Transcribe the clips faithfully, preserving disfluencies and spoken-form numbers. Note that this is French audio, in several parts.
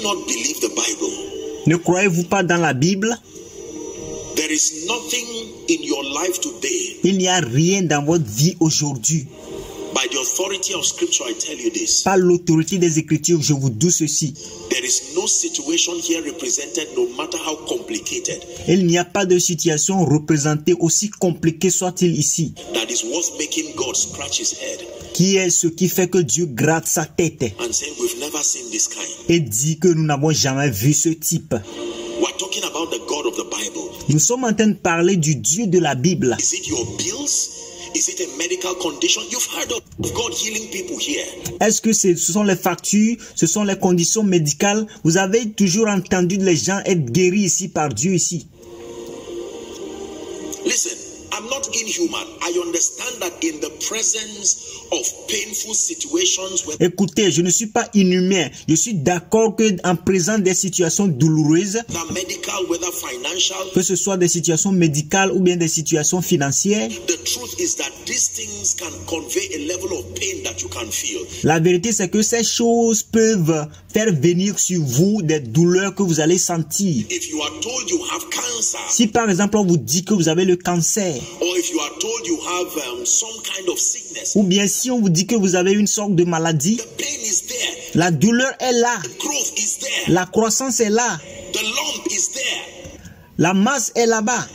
not believe the Bible? Ne croyez-vous pas dans la Bible? There is nothing in your life today. Il n'y a rien dans votre vie aujourd'hui. By the authority of Scripture, I tell you this. Par l'autorité des Écritures, je vous dis ceci. There is no situation here represented, no matter how complicated. Il n'y a pas de situation représentée aussi compliquée soit-il ici. That is worth making God scratch his head. Qui est ce qui fait que Dieu gratte sa tête And saying we've never seen this kind. et dit que nous n'avons jamais vu ce type. We're talking about the God of the Bible. Nous sommes en train de parler du Dieu de la Bible. Is it your bills? Is it a medical condition? You've heard of God healing people here. Est-ce que ce sont les factures, ce sont les conditions médicales? Vous avez toujours entendu les gens être guéris ici par Dieu ici. Listen, I'm not inhuman. I understand that in the presence of painful situations where Écoutez, je ne suis pas inhumain. Je suis d'accord que en présence des situations douloureuses, whether medical, whether financial, que ce soit des situations médicales ou bien des situations financières, the truth is that these things can convey a level of pain that you can feel. la vérité c'est que ces choses peuvent faire venir sur vous des douleurs que vous allez sentir. If you are told you have cancer, Si par exemple on vous dit que vous avez le cancer, or if you are told you have um, some kind of sickness, ou bien si on vous dit que vous avez une sorte de maladie, the pain is there, la douleur est là, the growth is there, la croissance est là, the lump is there. la masse est là-bas.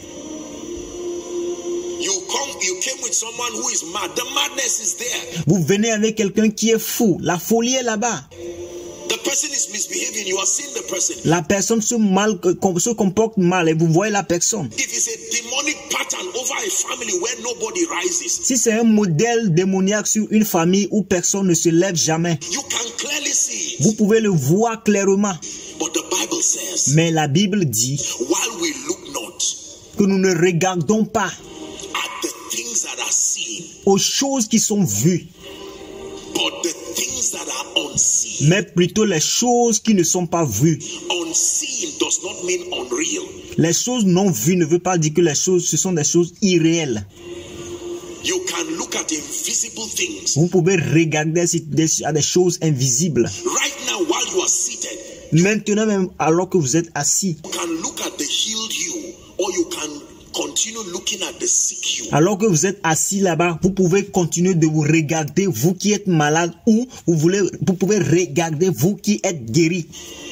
You come, you came with someone who is mad. The madness is there. Vous venez avec quelqu'un qui est fou, la folie est là-bas. The person is misbehaving. You are seeing the person. La personne se, mal, se comporte mal et vous voyez la personne. If it's a demonic pattern over a family where nobody rises, Si c'est un modèle démoniaque sur une famille où personne ne se lève jamais, you can clearly see it. vous pouvez le voir clairement. But the Bible says, Mais la Bible dit while we look not que nous ne regardons pas at the things that are seen, aux choses qui sont vues, but the things that are unseen. mais plutôt les choses qui ne sont pas vues. Unseen does not mean unreal. Les choses non vues ne veut pas dire que les choses, ce sont des choses irréelles. You can look at invisible things. Vous pouvez regarder à des choses invisibles. Right now, while you are seated, Maintenant même, alors que vous êtes assis, you can look at the healed you, or you can continue looking at the sick you. alors que vous êtes assis là-bas, vous pouvez continuer de vous regarder, vous qui êtes malade, ou vous, voulez, vous pouvez regarder vous qui êtes guéri.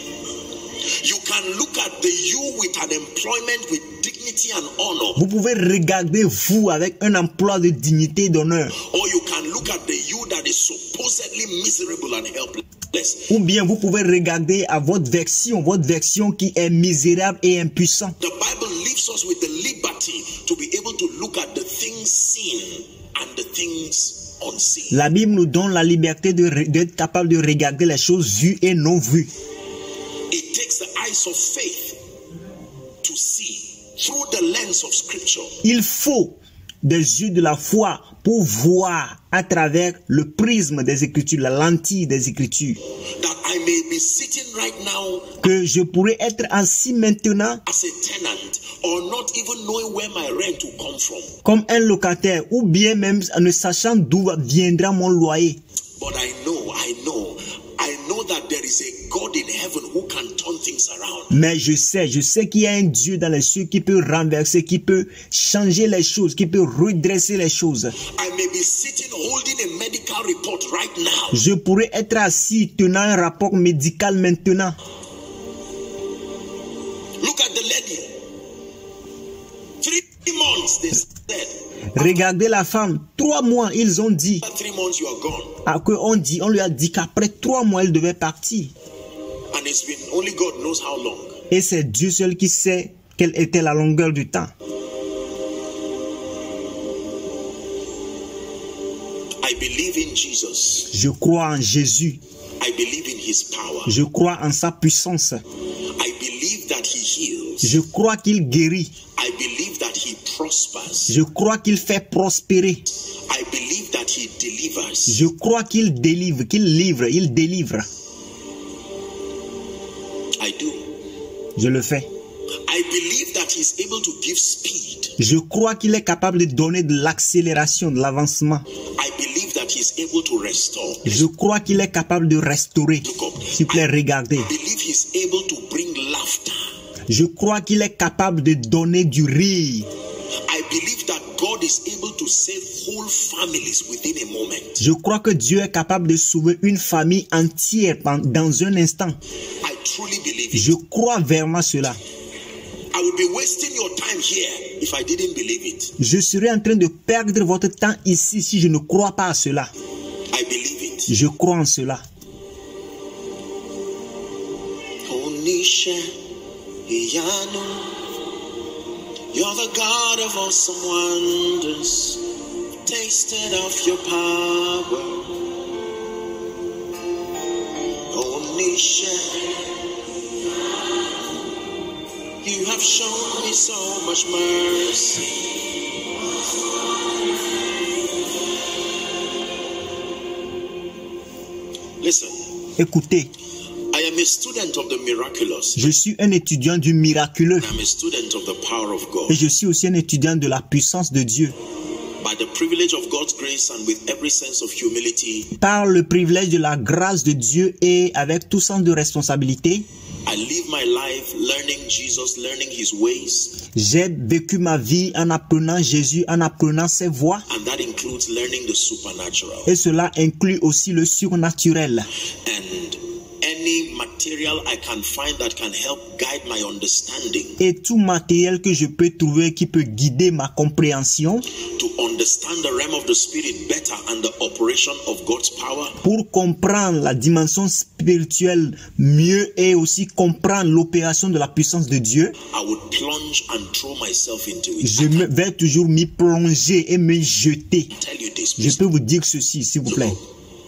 You can look at the you with an employment with dignity and honor. Vous pouvez regarder vous avec un emploi de dignité et d'honneur. Or you can look at the you that is supposedly miserable and helpless. Ou bien vous pouvez regarder à votre version, votre version qui est misérable et impuissant. The Bible leaves us with the liberty to be able to look at the things seen and the things unseen. La Bible nous donne la liberté d'être capable de regarder les choses vues et non vues. It takes the eyes of faith to see through the lens of Scripture. Il faut des yeux de la foi pour voir à travers le prisme des Écritures, la lentille des Écritures. That I may be sitting right now Que je pourrais être assis maintenant as a tenant or not even knowing where my rent will come from. comme un locataire ou bien même ne sachant d'où viendra mon loyer. But I know, I know, I know that there is a God in heaven who can turn things around. Mais je sais, je sais qu'il y a un Dieu dans les cieux qui peut renverser, qui peut changer les choses, qui peut redresser les choses. I may be sitting holding a medical report right now. Je pourrais être assis tenant un rapport médical maintenant. Look at the lady. Three months, they said. Regardez la femme, trois mois, ils ont dit. After three months, you are gone. À que on dit, on lui a dit qu'après trois mois, elle devait partir. And it's been, only God knows how long. Et c'est Dieu seul qui sait quelle était la longueur du temps. I believe in Jesus. Je crois en Jésus. I believe in his power. Je crois en sa puissance. I believe that he heals. Je crois qu'il guérit. I believe that he prospers. Je crois qu'il fait prospérer. I believe that he delivers. Je crois qu'il délivre, qu'il livre, il délivre. I do. Je le fais. I believe that he is able to give speed. Je crois qu'il est capable de donner de l'accélération, de l'avancement. I believe that that he is able to restore. Je crois qu'il est capable de restaurer. Look up. S'il vous plaît, regardez. I believe he is able to bring laughter. Je crois qu'il est capable de donner du rire. I believe that God is able to save whole families within a moment. Je crois que Dieu est capable de sauver une famille entière dans un instant. I truly believe it. Je crois vraiment cela. I would be wasting your time here if I didn't believe it. Je serais en train de perdre votre temps ici si je ne crois pas à cela. I believe it. Je crois en cela. Onisha Iyanu, you're the God of awesome wonders. Tasted of your power. Onisha, you have shown me so much mercy. Listen. Écoutez, I am a student of the miraculous. je suis un étudiant du miraculeux I am a student of the power of God. et je suis aussi un étudiant de la puissance de Dieu. By the privilege of God's grace and with every sense of humility, Par le privilège de la grâce de Dieu et avec tout sens de responsabilité, I live my life learning Jesus, learning his ways, j'ai vécu ma vie en apprenant Jésus, en apprenant ses voies. and that includes learning the supernatural. Et cela inclut aussi le surnaturel. And any material I can find that can help guide my understanding, Et tout matériel que je peux trouver qui peut guider ma compréhension to understand the realm of the spirit better and the operation of God's power, pour comprendre la dimension spirituelle mieux et aussi comprendre l'opération de la puissance de Dieu, I would plunge and throw myself into it. je me vais toujours m'y plonger et me jeter. I tell you this, Je peux vous dire ceci, s'il vous plaît.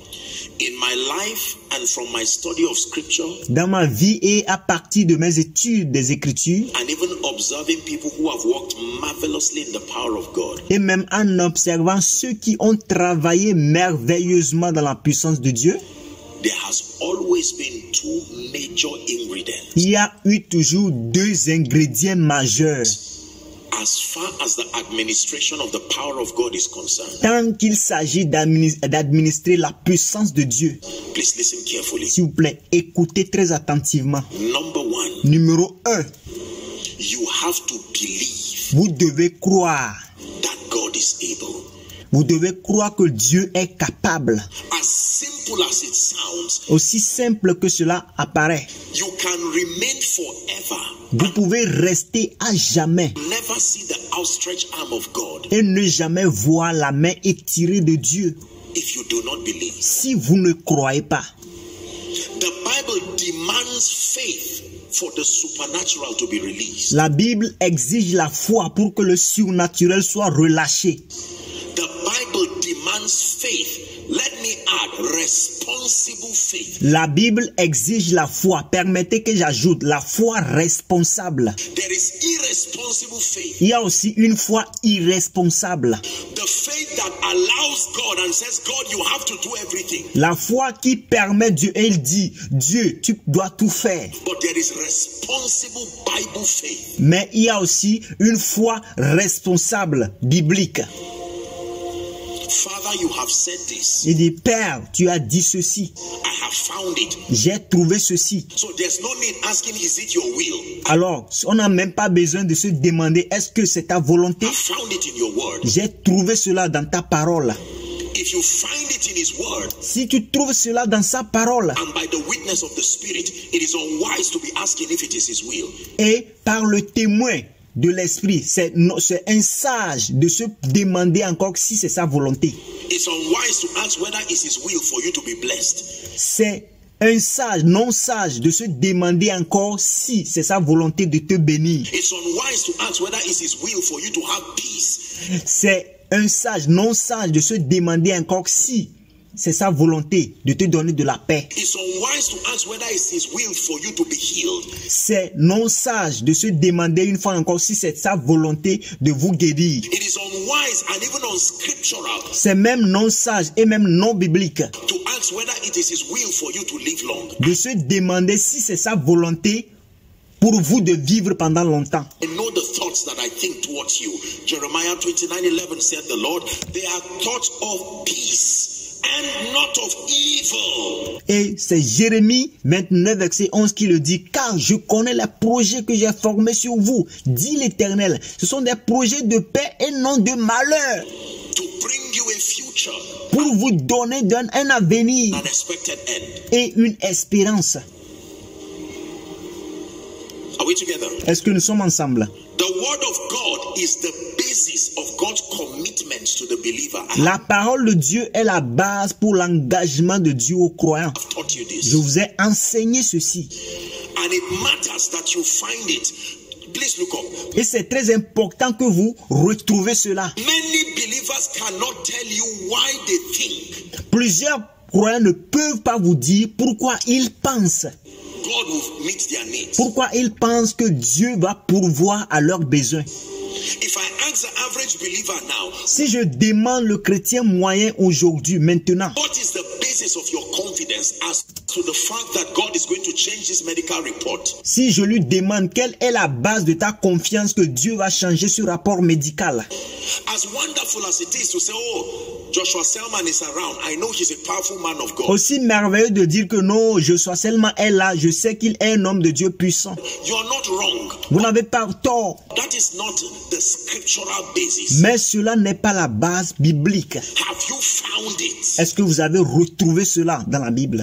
in my life and from my study of scripture, Dans ma vie et à partir de mes études des Écritures, and even observing people who have worked marvelously in the power of God, et même en observant ceux qui ont travaillé merveilleusement dans la puissance de Dieu, there has always been two major ingredients. il y a eu toujours deux ingrédients majeurs. As far as the administration of the power of God is concerned, Tant qu'il s'agit d'adminis- d'administrer la puissance de Dieu, please listen carefully. s'il vous plaît, écoutez très attentivement. Number one, Numéro un, you have to believe vous devez croire. that God is able. Vous devez croire que Dieu est capable. As simple as it sounds, Aussi simple que cela apparaît, you can remain forever, vous pouvez rester à jamais never see the outstretched arm of God et ne jamais voir la main étirée de Dieu if you do not believe. si vous ne croyez pas. The Bible demands faith for the supernatural to be released. La Bible exige la foi pour que le surnaturel soit relâché. The Bible demands faith. Let me add responsible faith. La Bible exige la foi. Permettez que j'ajoute la foi responsable. There is irresponsible faith. Il y a aussi une foi irresponsable. The faith that allows God and says, God, you have to do everything. La foi qui permet Dieu et il dit, Dieu, tu dois tout faire. But there is responsible Bible faith. Mais il y a aussi une foi responsable biblique. Father, you have said this. Il dit, Père, tu as dit ceci. I have found it. J'ai trouvé ceci. So there's no need asking, is it your will? Alors, on n'a même pas besoin de se demander, est-ce que c'est ta volonté? I found it in your word. J'ai trouvé cela dans ta parole. If you find it in his word, Si tu trouves cela dans sa parole, and by the witness of the Spirit, it is unwise to be asking if it is his will. et par le témoin de l'esprit, c'est no- c'est un sage de se demander encore si c'est sa volonté. It's unwise to ask whether it's his will for you to be blessed. C'est un sage, non sage, de se demander encore si c'est sa volonté de te bénir. It's unwise to ask whether it's his will for you to have peace. C'est un sage, non sage, de se demander encore si c'est sa volonté de te donner de la paix. It's unwise to ask whether it's his will for you to be healed. C'est non sage de se demander une fois encore si c'est sa volonté de vous guérir. It is unwise and even unscriptural C'est même non sage et même non biblique to ask whether it is his will for you to live long. de se demander si c'est sa volonté pour vous de vivre pendant longtemps. I know the thoughts that I think towards you. Jeremiah twenty-nine eleven said the Lord, they are thoughts of peace, and not of evil. Et c'est Jérémie vingt-neuf, verset onze qui le dit. Car je connais les projets que j'ai formés sur vous, dit l'Éternel. Ce sont des projets de paix et non de malheur. To bring you a future. Pour vous donner d'un un avenir An expected end. et une espérance. Are we together? Est-ce que nous sommes ensemble? The word of God is the basis of God's commitment to the believer. I La parole de Dieu est la base pour l'engagement de Dieu aux croyants. have taught you Je this. vous ai enseigné ceci. And it matters that you find it. Please look up. Et c'est très important que vous retrouvez cela. Many believers cannot tell you why they think Plusieurs croyants ne peuvent pas vous dire pourquoi ils pensent. God will meet their needs. Pourquoi ils pensent que Dieu va pourvoir à leurs besoins. If I ask the average believer now, Si je demande le chrétien moyen aujourd'hui, maintenant, what is the basis of your confidence as to the fact that God is going to change this medical report? si je lui demande quelle est la base de ta confiance que Dieu va changer ce rapport médical, As wonderful as it is to say, oh, Joshua Selman is around, I know he's a powerful man of God. aussi merveilleux de dire que non, je sois seulement est là, je sais qu'il est un homme de Dieu puissant. You are not wrong. Vous n'avez pas tort, That is not the scriptural basis. mais cela n'est pas la base biblique. Have you found it? Est-ce que vous avez retrouvé cela dans la Bible?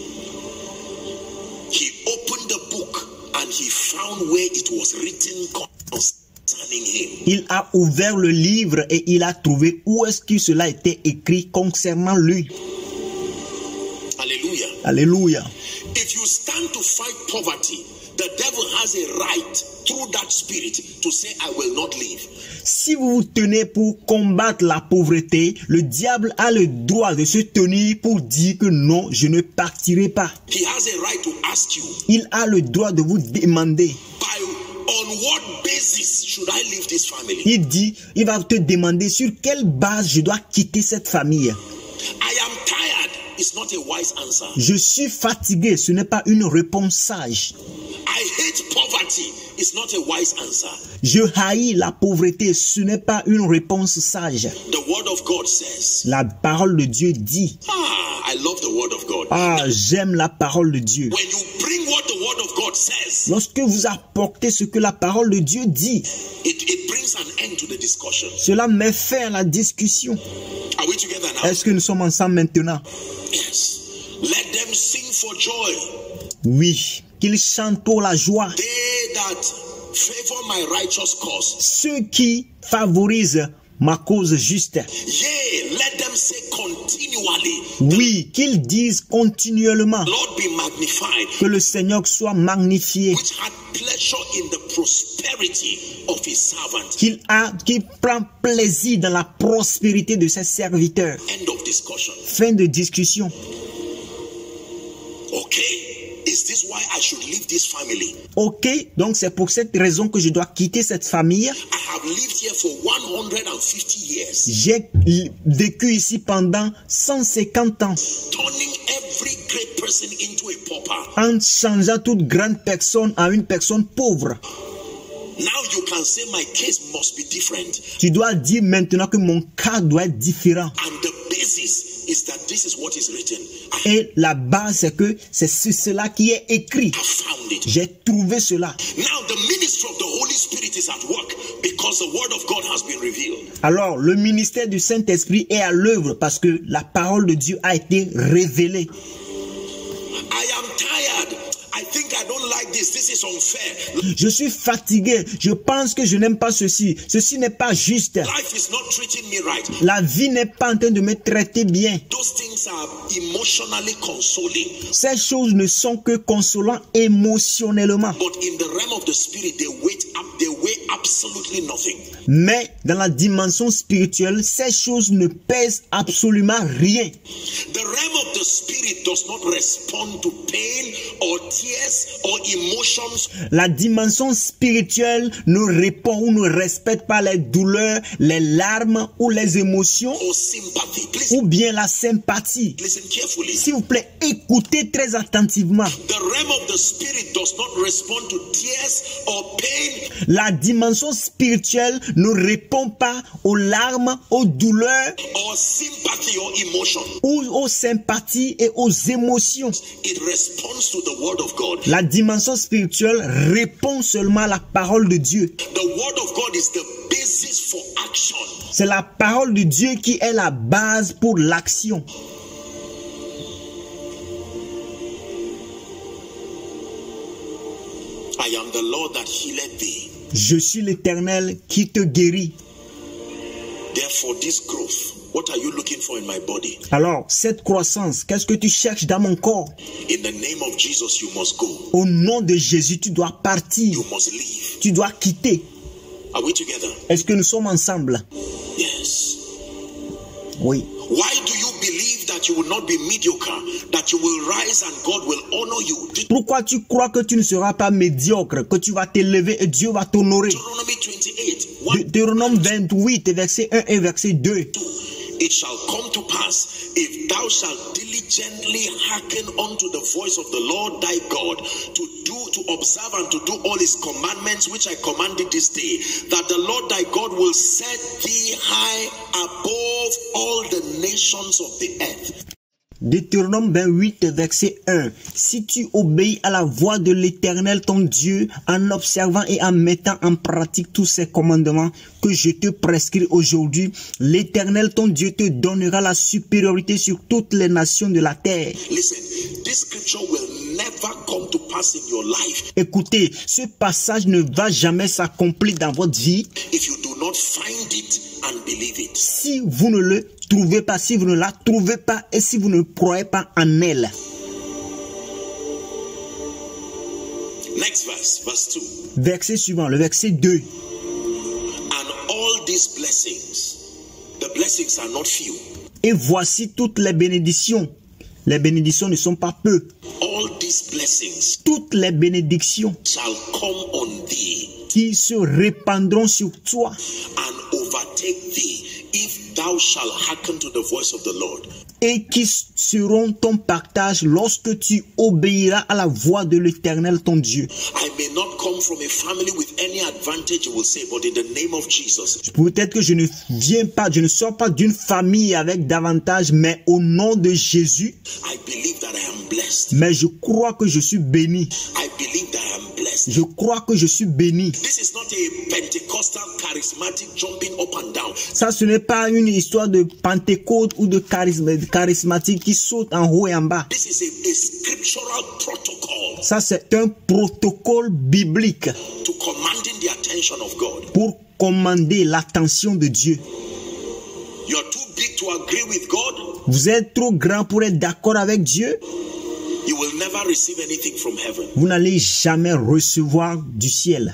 He opened the book and he found where it was written concerning him. Il a ouvert le livre et il a trouvé où est-ce que cela était écrit concernant lui. Hallelujah. Alléluia. If you stand to fight poverty, the devil has a right through that spirit to say, I will not leave. Si vous vous tenez pour combattre la pauvreté, le diable a le droit de se tenir pour dire que non, je ne partirai pas. He has a right to ask you, Il a le droit de vous demander. by on what basis should I leave this family? Il dit, il va te demander sur quelle base je dois quitter cette famille. I am tired. It's not a wise answer. Je suis fatigué, ce n'est pas une réponse sage. I hate poverty. It's not a wise answer. Je haïs la pauvreté, ce n'est pas une réponse sage. The word of God says, La parole de Dieu dit. ah, I love the word of God. Ah, j'aime la parole de Dieu. When you bring what the word of God says, Lorsque vous apportez ce que la parole de Dieu dit, it, it brings an end to the discussion. cela met fin à la discussion. Are we together now? Est-ce que nous sommes ensemble maintenant? Yes. Let them sing for joy. Oui, qu'ils chantent pour la joie. They that favor my righteous cause. Ceux qui favorisent ma cause juste. Yea, let them say continually, Oui, qu'ils disent continuellement Lord be magnified, que le Seigneur soit magnifié, which had pleasure in the prosperity of his servant. qu'il a, qu'il prend plaisir dans la prospérité de ses serviteurs. End of discussion. Fin de discussion. Okay. Is this why I should leave this family? Ok, donc c'est pour cette raison que je dois quitter cette famille. I have lived here for one hundred fifty years, J'ai vécu ici pendant cent cinquante ans, turning every great person into a pauper. en changeant toute grande personne en une personne pauvre. Now you can say my case must be different. Tu dois dire maintenant que mon cas doit être différent. And the basis is that this is what is written. I Et la base, c'est que c'est cela qui est écrit. have found it. J'ai trouvé cela. Now the ministry of the Holy Spirit is at work because the word of God has been revealed. Alors, le ministère du Saint-Esprit est à l'œuvre parce que la parole de Dieu a été révélée. I am tired. I think I don't like this. This is unfair. Je suis fatigué. Je pense que je n'aime pas ceci. Ceci n'est pas juste. Life is not treating me right. La vie n'est pas en train de me traiter bien. Those things are emotionally consoling. Ces choses ne sont que consolants émotionnellement. But in the realm of the spirit, they weigh up, they weigh absolutely nothing. Mais dans la dimension spirituelle, ces choses ne pèsent absolument rien. The realm of the spirit does not respond to pain or tears or emotions. La dimension spirituelle ne répond ou ne respecte pas les douleurs, les larmes ou les émotions Or sympathy. Please ou bien la sympathie. listen carefully. S'il vous plaît, écoutez très attentivement. The realm of the spirit does not respond to tears or pain. La dimension spirituelle ne répond pas aux larmes, aux douleurs, or sympathy or emotion. ou aux sympathies et aux émotions. It responds to the word of God. La dimension spirituelle répond seulement à la parole de Dieu. The word of God is the basis for action. C'est la parole de Dieu qui est la base pour l'action. I am the Lord that healeth thee. Je suis l'Éternel qui te guérit. Therefore, this growth, what are you looking for in my body? Alors, cette croissance, qu'est-ce que tu cherches dans mon corps? In the name of Jesus, you must go. Au nom de Jésus, tu dois partir. You must leave. Tu dois quitter. Are we together? Est-ce que nous sommes ensemble? Yes. Oui. Why do you believe that you will not be mediocre, that you will rise and God will honor you? Pourquoi tu crois que tu ne seras pas médiocre, que tu vas t'élever et Dieu va t'honorer? Deuteronomy twenty-eight, De- one, Deutéronome vingt-huit, verset un et verset deux. two. It shall come to pass, if thou shalt diligently hearken unto the voice of the Lord thy God, to do, to observe and to do all his commandments which I commanded this day, that the Lord thy God will set thee high above all the nations of the earth. Deutéronome vingt-huit, verset un. Si tu obéis à la voix de l'Éternel ton Dieu, en observant et en mettant en pratique tous ces commandements que je te prescris aujourd'hui, l'Éternel ton Dieu te donnera la supériorité sur toutes les nations de la terre. Listen, this scripture will never come to pass in your life Écoutez, ce passage ne va jamais s'accomplir dans votre vie if you do not find it and believe it. si vous ne le trouvez pas, si vous ne la trouvez pas et si vous ne croyez pas en elle. Next verse, verse two. Verset suivant, le verset deux. And all these blessings, the blessings are not few. Et voici toutes les bénédictions. Les bénédictions ne sont pas peu. All these blessings Toutes les bénédictions shall come on thee qui se répandront sur toi and overtake thee if thou shalt hearken to the voice of the Lord. et qui seront ton partage lorsque tu obéiras à la voix de l'Éternel ton Dieu. I may not come from a family with any advantage, you will say, but in the name of Jesus, Peut-être que je ne viens pas, je ne sors pas d'une famille avec davantage, mais au nom de Jésus, I believe that I am blessed. mais je crois que je suis béni. I believe that I am blessed. Je crois que je suis béni. This is not a Pentecostal charismatic jumping up and down. Ça, ce n'est pas une histoire de Pentecôte ou de charisme, charismatique qui saute en haut et en bas. This is a, a scriptural protocol Ça, c'est un protocole biblique to commanding the attention of God. pour commander l'attention de Dieu. You're too big to agree with God, Vous êtes trop grand pour être d'accord avec Dieu. you will never receive anything from heaven. Vous n'allez jamais recevoir du ciel.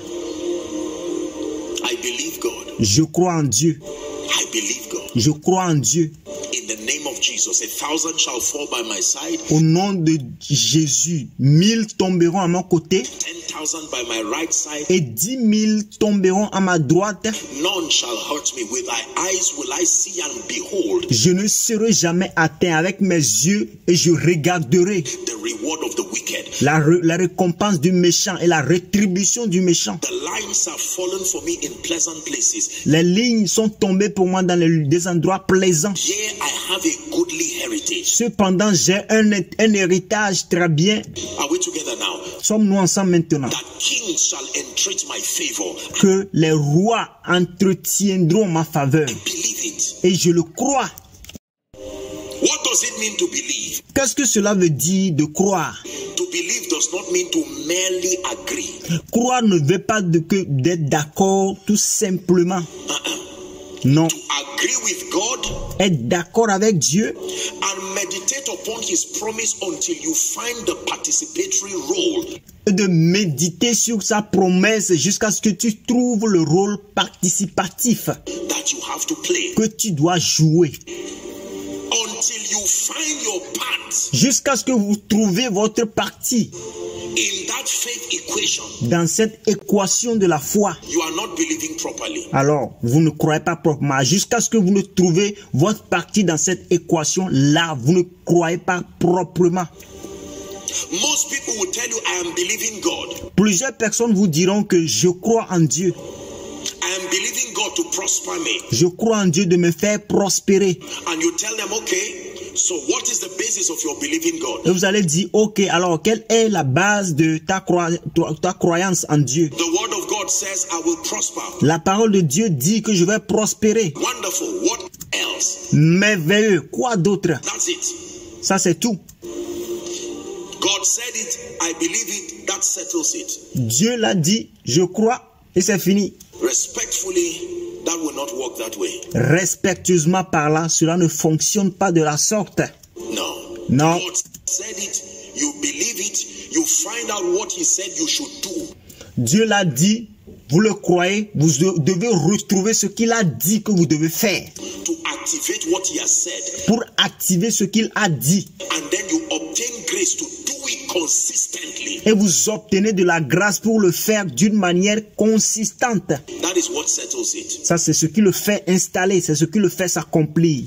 I believe God. Je crois en Dieu. I believe God. Je crois en Dieu. In the name of Jesus, a thousand shall fall by my side, Au nom de Jésus, mille tomberont à mon côté ten thousand by my right side. et dix mille tomberont à ma droite. None shall hurt me. With thy eyes will I see and behold Je ne serai jamais atteint avec mes yeux et je regarderai the reward of the wicked. la, re- la récompense du méchant et la rétribution du méchant. The lines have fallen for me in pleasant places. Les lignes sont tombées pour moi dans les- des endroits plaisants. Here I have a goodly heritage. Cependant, j'ai un, un héritage très bien. Are we together now? Sommes-nous ensemble maintenant? That kings shall entreat my favor. Que les rois entretiendront ma faveur. Believe it. Et je le crois. What does it mean to believe? Qu'est-ce que cela veut dire de croire? To believe does not mean to merely agree. Croire ne veut pas de que d'être d'accord tout simplement. Non. To agree with God Être d'accord avec Dieu and meditate upon his promise until you find the participatory role. et de méditer sur sa promesse jusqu'à ce que tu trouves le rôle participatif that you have to play. que tu dois jouer. Until you find your part Jusqu'à ce que vous trouviez votre partie in that faith equation, dans cette équation de la foi. you are not believing properly. Alors, vous ne croyez pas proprement. Jusqu'à ce que vous ne trouviez votre partie dans cette équation, là, vous ne croyez pas proprement. Most people will tell you, I am believing God. Plusieurs personnes vous diront que je crois en Dieu. I am believing God to prosper me. Je crois en Dieu de me faire prospérer. And you tell them, okay, so what is the basis of your believing God? Et vous allez dire, ok, alors quelle est la base de ta, croi ta croyance en Dieu? The word of God says, I will prosper. La parole de Dieu dit que je vais prospérer. Wonderful. What else? Merveilleux. Quoi d'autre? That's it. Ça, c'est tout. God said it, I believe it, that settles it. Dieu l'a dit, je crois, et c'est fini. Respectfully, that will not work that way. Respectueusement parlant, cela ne fonctionne pas de la sorte. No. Non. God said it, you believe it, you find out what he said you should do. Dieu l'a dit, vous le croyez, vous devez retrouver ce qu'il a dit que vous devez faire. To activate what he has said. Pour activer ce qu'il a dit. And then you obtain grace to do it consistently. Et vous obtenez de la grâce pour le faire d'une manière consistante. That is what settles it. Ça, c'est ce qui le fait installer, c'est ce qui le fait s'accomplir.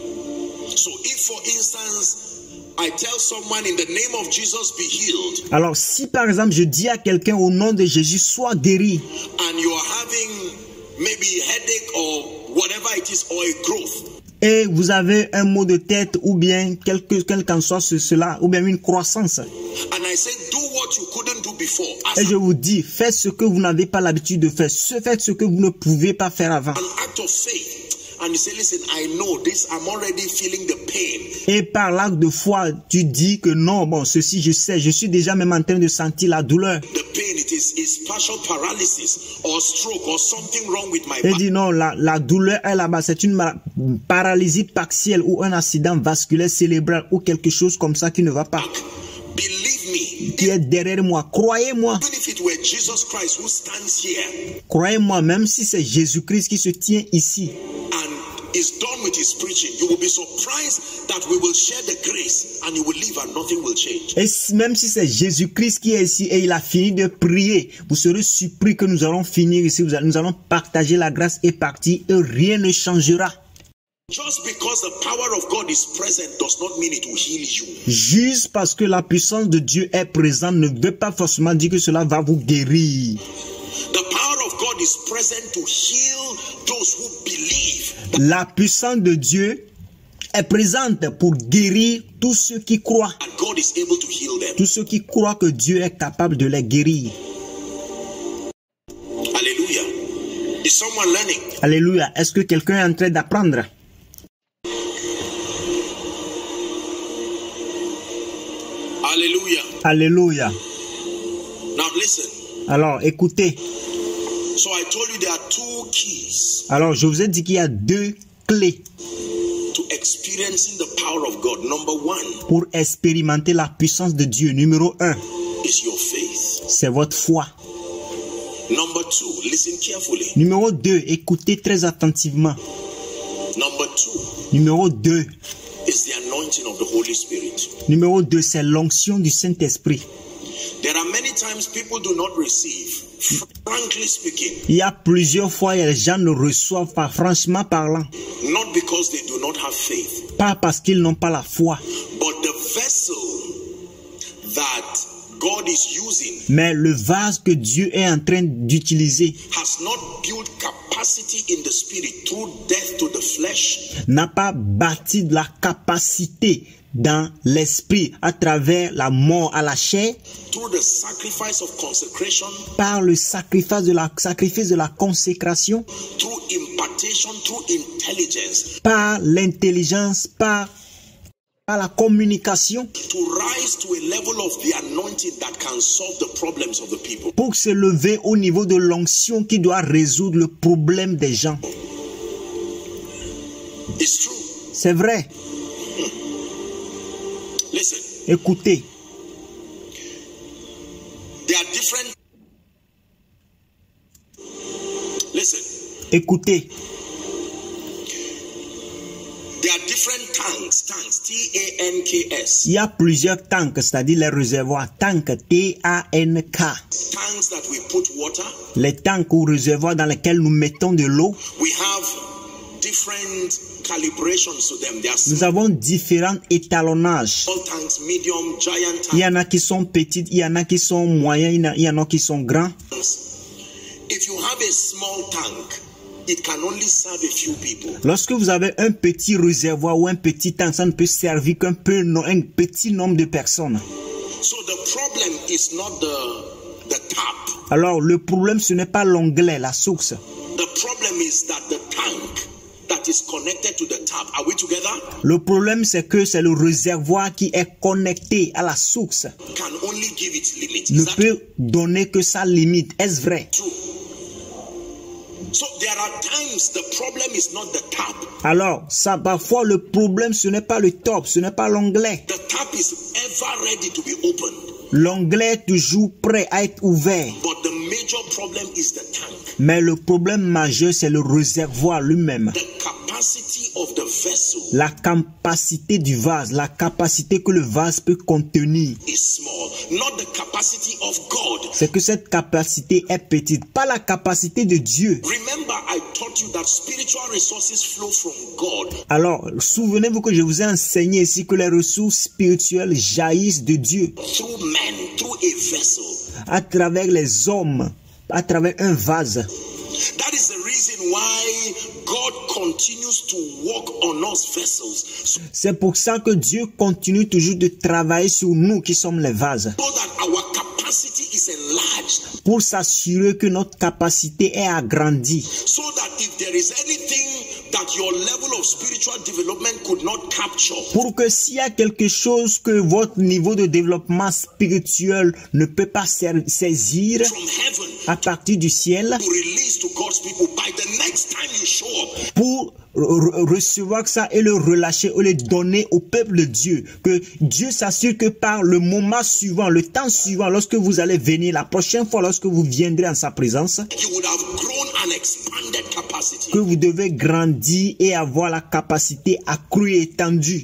So if for instance, I tell someone in the name of Jesus be healed. Alors, si par exemple, je dis à quelqu'un au nom de Jésus, sois guéri. And you are having maybe headache or whatever it is, or a growth. Et vous avez un mot de tête ou bien quelque quel qu'en soit cela, ou bien une croissance. And I say, do what you couldn't do before. As Et je vous dis, faites ce que vous n'avez pas l'habitude de faire. Faites ce que vous ne pouvez pas faire avant. an act of faith. And you say, listen, I know this, I'm already feeling the pain. Et par l'acte de foi, tu dis que non, bon, ceci je sais, je suis déjà même en train de sentir la douleur. The pain, it is, is partial paralysis or stroke or something wrong with my Et back. dit non, la, la douleur est là-bas, c'est une paralysie partielle ou un accident vasculaire cérébral ou quelque chose comme ça qui ne va pas. Believe me, Qui est derrière moi. Croyez-moi. even if it were Jesus Christ who stands here Croyez-moi, même si c'est Jésus-Christ qui se tient ici. and is done with his preaching, you will be surprised that we will share the grace and you will leave and nothing will change. Et si, même si c'est Jésus-Christ qui est ici et il a fini de prier, vous serez surpris que nous allons finir ici, nous allons partager la grâce et partir et rien ne changera. Just because the power of God is present does not mean it will heal you. Juste parce que la puissance de Dieu est présente ne veut pas forcément dire que cela va vous guérir. The power of God is present to heal those who believe. La puissance de Dieu est présente pour guérir tous ceux qui croient. And God is able to heal them. Tous ceux qui croient que Dieu est capable de les guérir. Hallelujah. Is someone learning? Alléluia. Est-ce que quelqu'un est en train d'apprendre? Hallelujah. Alléluia. Now listen. Alors, écoutez. So I told you there are two keys Alors, je vous ai dit qu'il y a deux clés to experiencing the power of God. Number one pour expérimenter la puissance de Dieu. Numéro un, is your faith. c'est votre foi. Number two, listen carefully. Numéro deux, écoutez très attentivement. Number two Numéro deux, is the anointing of the Holy Spirit. numéro deux, c'est l'onction du Saint-Esprit. There are many times people do not receive, frankly speaking, Il y a plusieurs fois, les gens ne reçoivent pas, franchement parlant, not because they do not have faith, pas parce qu'ils n'ont pas la foi, but the vessel that God is using mais le vase que Dieu est en train d'utiliser has not built capacity in the spirit through death to the flesh, n'a pas bâti de la capacité dans l'esprit à travers la mort à la chair, through the sacrifice of consecration, par le sacrifice de la, sacrifice de la consécration, through impartation, through intelligence, par l'intelligence, par, par la communication, to rise to a level of the anointing that can solve the problems of the people. pour se lever au niveau de l'onction qui doit résoudre le problème des gens. It's true. C'est vrai. Listen, Écoutez, there are different. Listen, écoutez. there are different tanks, tanks, T A N K S. Il y a plusieurs tanks, c'est-à-dire les réservoirs. Tank, T A N K. Tanks that we put water. Les tanks ou réservoirs dans lesquels nous mettons de l'eau. We have different calibrations to them. There are Nous avons différents étalonnages. small tanks, medium, giant Il y tanks. en a qui sont petites, il y en a qui sont moyens, il y en a- il y en a qui sont grands. If you have a small tank, it can only serve a few people. Lorsque vous avez un petit réservoir ou un petit tank, ça ne peut servir qu'un peu, no- un petit nombre de personnes. So the problem is not the, the tap. Alors, le problème, ce n'est pas l'onglet, la source. The problem is that the tank that is connected to the tap. Are we together? Le problème, c'est que c'est le réservoir qui est connecté à la source. Can only give its limit. Ne Is that peut donner que sa limite. Est-ce vrai? true? So there are times the problem is not the tap. Alors, ça, parfois, le problème, ce n'est pas le top, ce n'est pas l'onglet. The tap is ever ready to be opened. L'onglet est toujours prêt à être ouvert. But the major problem is the tank. Mais le problème majeur, c'est le réservoir lui-même. The capacity of the vessel La capacité du vase, la capacité que le vase peut contenir. is small, not the capacity of God. C'est que cette capacité est petite, pas la capacité de Dieu. Remember, I taught you that spiritual resources flow from God. Alors, souvenez-vous que je vous ai enseigné ici que les ressources spirituelles jaillissent de Dieu Through men, through a vessel. à travers les hommes, à travers un vase. That is the reason why God continues to work on us vessels, so C'est pour ça que Dieu continue toujours de travailler sur nous qui sommes les vases, that our capacity is enlarged, pour s'assurer que notre capacité est agrandie. so that if there is anything that your level of spiritual development could not capture, Pour que s'il y a quelque chose que votre niveau de développement spirituel ne peut pas sa- saisir from heaven à partir du ciel, to release to God's people, by the next time you show up, pour re- recevoir ça et le relâcher ou le donner au peuple de Dieu, que Dieu s'assure que par le moment suivant, le temps suivant, lorsque vous allez venir, la prochaine fois lorsque vous viendrez en sa présence, you would have grown an expanded capacity. que vous devez grandir et avoir la capacité accrue et étendue.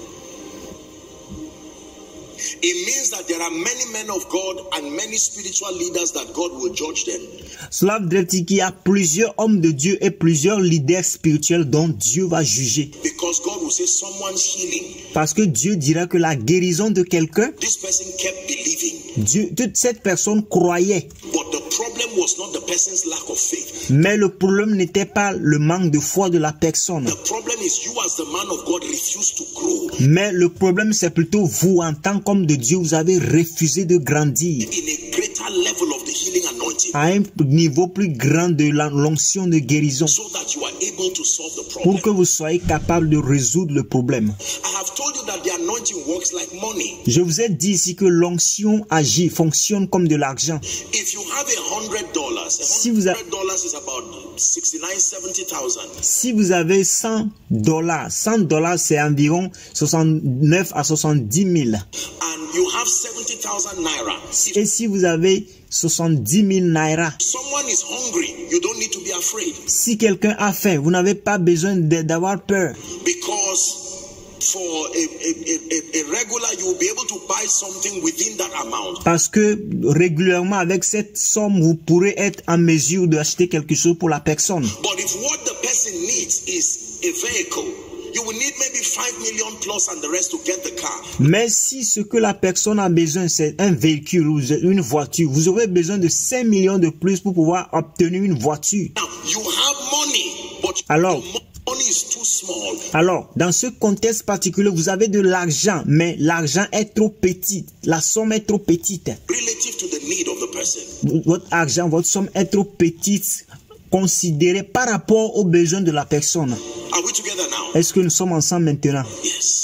It means that there are many men of God and many spiritual leaders that God will judge them. Cela veut dire qu'il y a plusieurs hommes de Dieu et plusieurs leaders spirituels dont Dieu va juger. Because God will say someone's healing. Parce que Dieu dira que la guérison de quelqu'un, This person kept believing. Dieu, toute cette personne croyait. But the problem was not the person's lack of faith. Mais le problème n'était pas le manque de foi de la personne. The problem is you as the man of God refuse to grow Mais le problème, c'est plutôt vous, en tant qu'homme de Dieu, vous avez refusé de grandir in a greater level of the healing anointing à un niveau plus grand de la- l'onction de guérison so that you are able to solve the pour problem. que vous soyez capable de résoudre le problème. I have told you that the anointing works like money. Je vous ai dit ici que l'onction agit, fonctionne comme de l'argent. If you have a hundred dollars, Si a vous a- hundred dollars is about sixty-nine, seventy thousand. Si vous avez cent dollars, cent dollars c'est environ soixante-neuf à soixante-dix mille. And you have seventy thousand naira. If Et si vous avez soixante-dix mille naira, someone is hungry, you don't need to be afraid, si quelqu'un a faim, vous n'avez pas besoin de- d'avoir peur. because for a, a, a, a regular, you will be able to buy something within that amount. Parce que régulièrement, avec cette somme, vous pourrez être en mesure d'acheter quelque chose pour la personne. But if what the person needs is a vehicle, you will need maybe five million plus and the rest to get the car. Mais si ce que la personne a besoin, c'est un véhicule ou une voiture, vous aurez besoin de cinq millions de plus pour pouvoir obtenir une voiture. Now, you have money, but Alors- your money is too small. Alors, dans ce contexte particulier, vous avez de l'argent, mais l'argent est trop petit. La somme est trop petite. Relative to the need of the person. Votre argent, votre somme est trop petite, considérée par rapport aux besoins de la personne. Are we together now? Est-ce que nous sommes ensemble maintenant? Yes.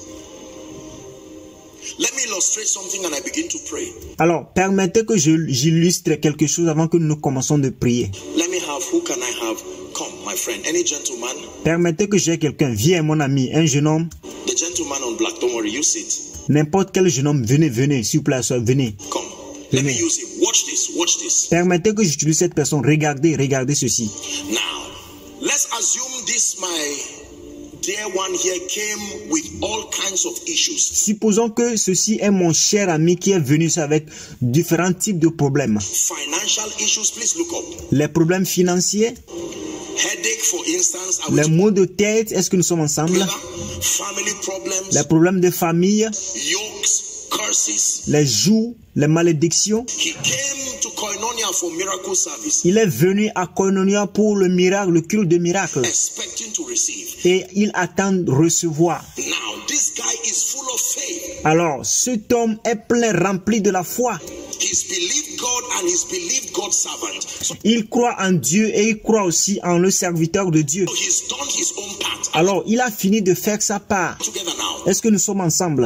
Let me illustrate something and I begin to pray. Alors, permettez que je- j'illustre quelque chose avant que nous commençons de prier. Let me have, who can I have? Come, my friend. Any gentleman? Permettez que j'ai quelqu'un. Viens, mon ami, un jeune homme. The gentleman on black, don't worry, you sit. N'importe quel jeune homme, venez, venez, s'il vous plaît, venez. Come. Let me Amen. use him. Watch this, watch this. Permettez que j'utilise cette personne. Regardez, regardez ceci. Now, let's assume this, my dear one here, came with all kinds of issues. Supposons que ceci est mon cher ami qui est venu avec différents types de problèmes. Financial issues, please look up. Les problèmes financiers, Headache, for instance. Are Les we maux de tête, est-ce que nous sommes ensemble? together? Family problems, Les problèmes de famille, yokes, curses. les jougs, les malédictions. He came to Koinonia for miracle service, Il est venu à Koinonia pour le miracle, le culte de miracle. expecting to receive. Et il attend de recevoir. Now, this guy is full of faith. Alors, cet homme est plein, rempli de la foi. He's believed God and he's believed God's servant. So Il croit en Dieu et il croit aussi en le serviteur de Dieu. he's done his own part. Alors, il a fini de faire sa part. Together now. Est-ce que nous sommes ensemble?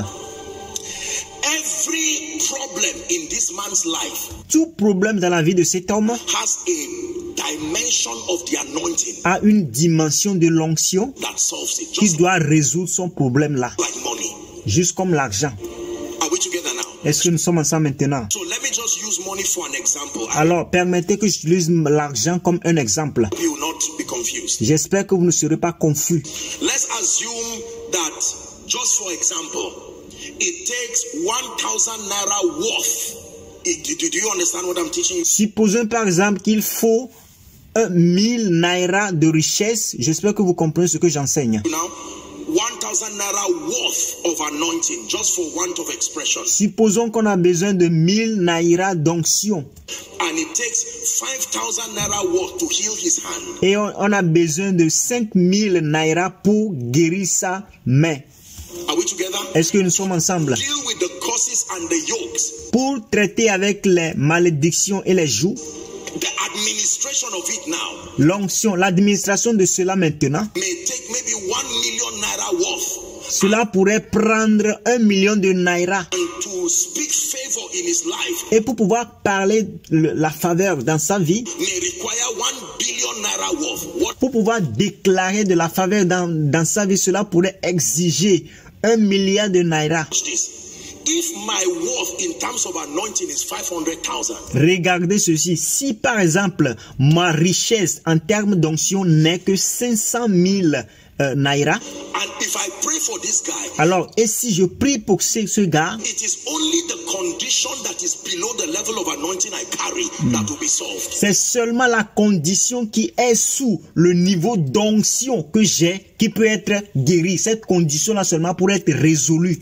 Every problem in this man's life Tout problème dans la vie de cet homme has a dimension of the anointing a une dimension de l'onction that solves it. qui Just doit résoudre son problème là, like money. juste comme l'argent. Are we together now? Est-ce que nous sommes ensemble maintenant? So let me just use money for an example. I Alors, permettez que j'utilise l'argent comme un exemple. hope you will not be confused. J'espère que vous ne serez pas confus. Let's assume that, just for example, it takes one thousand naira worth. It- do, do you understand what I'm teaching you? Supposons par exemple qu'il faut un mille naira de richesse. J'espère que vous comprenez ce que j'enseigne. Now, one thousand naira worth of anointing, just for want of expression. Supposons qu'on a besoin de mille naira d'onction And it takes five thousand naira worth to heal his hand. et on, on a besoin de cinq mille naira pour guérir sa main. Are we together? Est-ce que nous sommes ensemble? Deal with the causes and the yokes. Pour traiter avec les malédictions et les jougs, The administration of it now l'onction, l'administration de cela maintenant, may take maybe one million naira worth. cela pourrait prendre un million de naira. And to speak favor in his life Et pour pouvoir parler le- la faveur dans sa vie, may require one billion naira worth. What pour pouvoir déclarer de la faveur dans, dans sa vie, cela pourrait exiger un milliard de naira. watch this? If my worth in terms of anointing is five hundred thousand, Regardez ceci. Si par exemple, ma richesse en termes d'onction n'est que cinq cent mille euh, naira, and if I pray for this guy, alors, et si je prie pour ce, ce gars, it is only the condition that is below the level of anointing I carry that will be solved. c'est seulement la condition qui est sous le niveau d'onction que j'ai qui peut être guérie. Cette condition-là seulement pour être résolue.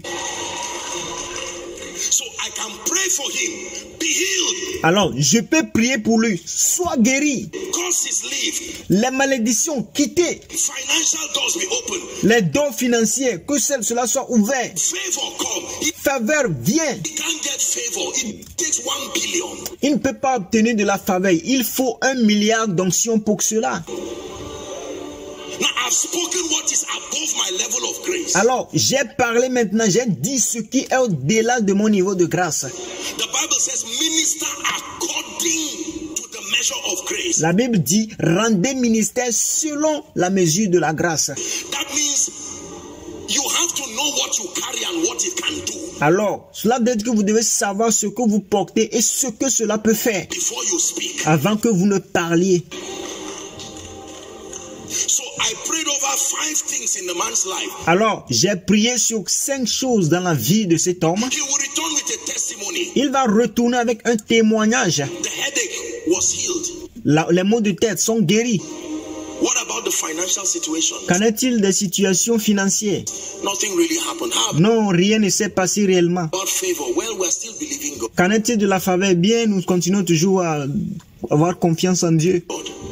So I can pray for him, be healed, Alors, je peux prier pour lui. Sois guéri. curses leave, Les malédictions quittées. financial doors be open, Les dons financiers, que cela cela soit ouvert. favor come. He, Faveur vient. he can't get favor. It takes one billion. Il ne peut pas obtenir de la faveur. Il faut un milliard d'onction pour cela. Now I've spoken what is above my level of grace. Alors, j'ai parlé maintenant, j'ai dit ce qui est au-delà de mon niveau de grâce. The Bible says, minister according to the measure of grace. La Bible dit, rendez ministère selon la mesure de la grâce. That means you have to know what you carry and what it can do Alors, cela veut dire que vous devez savoir ce que vous portez et ce que cela peut faire before you speak. avant que vous ne parliez. So I prayed over five things in the man's life. Alors, j'ai prié sur cinq choses dans la vie de cet homme. He will return with a testimony. Il va retourner avec un témoignage. The headache was healed. La- les maux de tête sont guéris. What about the financial situation? Qu'en est-il des situations financières? Nothing really happened. How Non, rien ne s'est passé réellement. about favor? Well, we're still believing God. Qu'en est-il de la faveur? Bien, nous continuons toujours à avoir confiance en Dieu.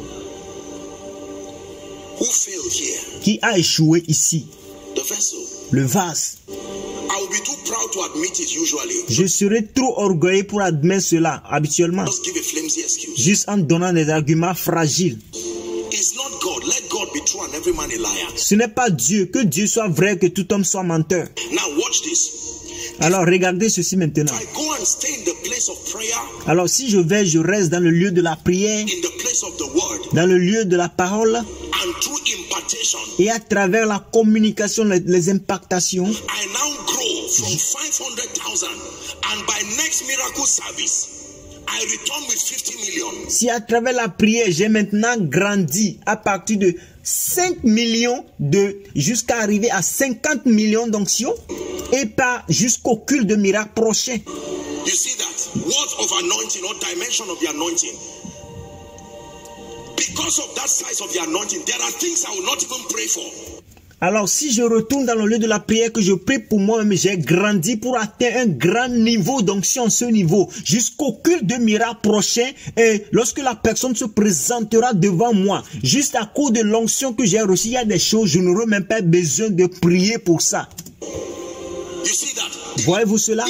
Who failed here? Qui a échoué ici? The vessel. Le vase. I will be too proud to admit it usually. Je serai trop orgueilleux pour admettre cela, habituellement, Just give a flimsy excuse. juste en donnant des arguments fragiles. It's not God. Let God be true and every man a liar. Ce n'est pas Dieu, que Dieu soit vrai, que tout homme soit menteur. Now watch this. Alors, regardez ceci maintenant. If I go and stay in the place of prayer, Alors, si je vais, je reste dans le lieu de la prière, in the place of the word, dans le lieu de la parole, and through impartation, et à travers la communication, les, les impactations, I now grow from five hundred thousand, and by next miracle service, I return with fifty million. si à travers la prière, j'ai maintenant grandi à partir de cinq millions de, jusqu'à arriver à cinquante millions d'onctions, et pas jusqu'au culte de miracle prochain. You see that? Words of anointing or dimension of the anointing. because of that size of the anointing, there are things I will not even pray for. Alors, si je retourne dans le lieu de la prière, que je prie pour moi-même, j'ai grandi pour atteindre un grand niveau d'onction, ce niveau, jusqu'au culte de miracle prochain. Et lorsque la personne se présentera devant moi, juste à cause de l'onction que j'ai reçue, il y a des choses, je n'aurai même pas besoin de prier pour ça. Voyez-vous cela?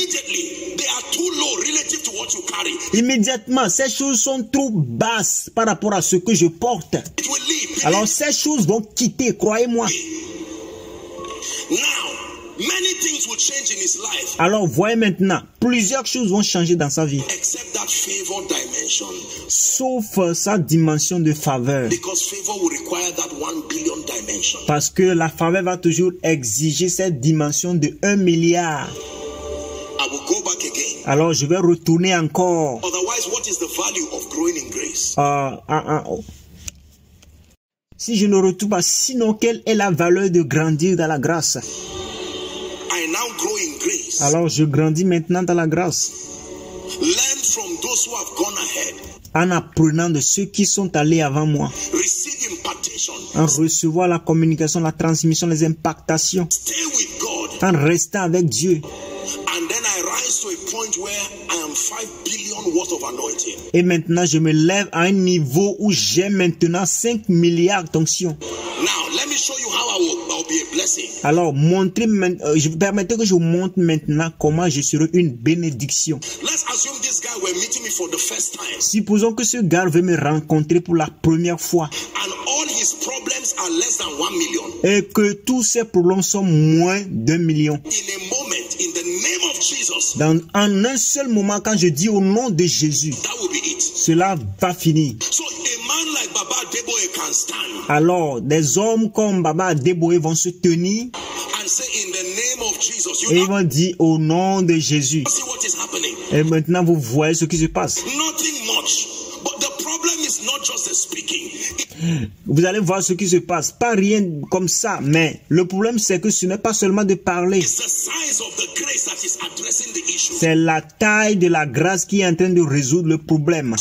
Immédiatement, ces choses sont trop basses par rapport à ce que je porte. Alors, ces choses vont quitter, croyez-moi. Alors, voyez maintenant, plusieurs choses vont changer dans sa vie. Sauf sa dimension de faveur. Parce que la faveur va toujours exiger cette dimension de un milliard. Alors, je vais retourner encore. Euh, uh, uh, oh. Si je ne retourne pas, sinon quelle est la valeur de grandir dans la grâce? Alors je grandis maintenant dans la grâce. En apprenant de ceux qui sont allés avant moi. En recevant la communication, la transmission, les impactations. En restant avec Dieu. Et maintenant, je me lève à un niveau où j'ai maintenant cinq milliards d'onctions. Alors, montrez, euh, je vous permettez que je vous montre maintenant comment je serai une bénédiction. Supposons que ce gars veut me rencontrer pour la première fois. Et que tous ses problèmes sont moins d'un million. Dans, en un seul moment, quand je dis au nom de Jésus, cela va finir. Alors, des hommes comme Baba Adeboye vont se tenir et ils vont dire au nom de Jésus. Et maintenant, vous voyez ce qui se passe. Vous allez voir ce qui se passe. Pas rien comme ça, mais le problème c'est que ce n'est pas seulement de parler. C'est la taille de la grâce qui est en train de résoudre le problème.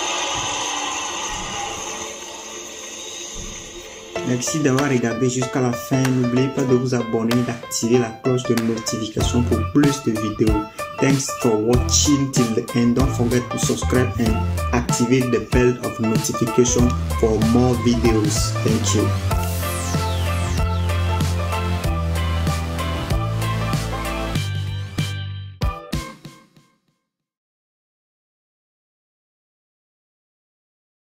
Merci d'avoir regardé jusqu'à la fin. N'oubliez pas de vous abonner et d'activer la cloche de notification pour plus de vidéos. Thanks for watching till the end. Don't forget to subscribe and activate the bell of notification for more videos. Thank you.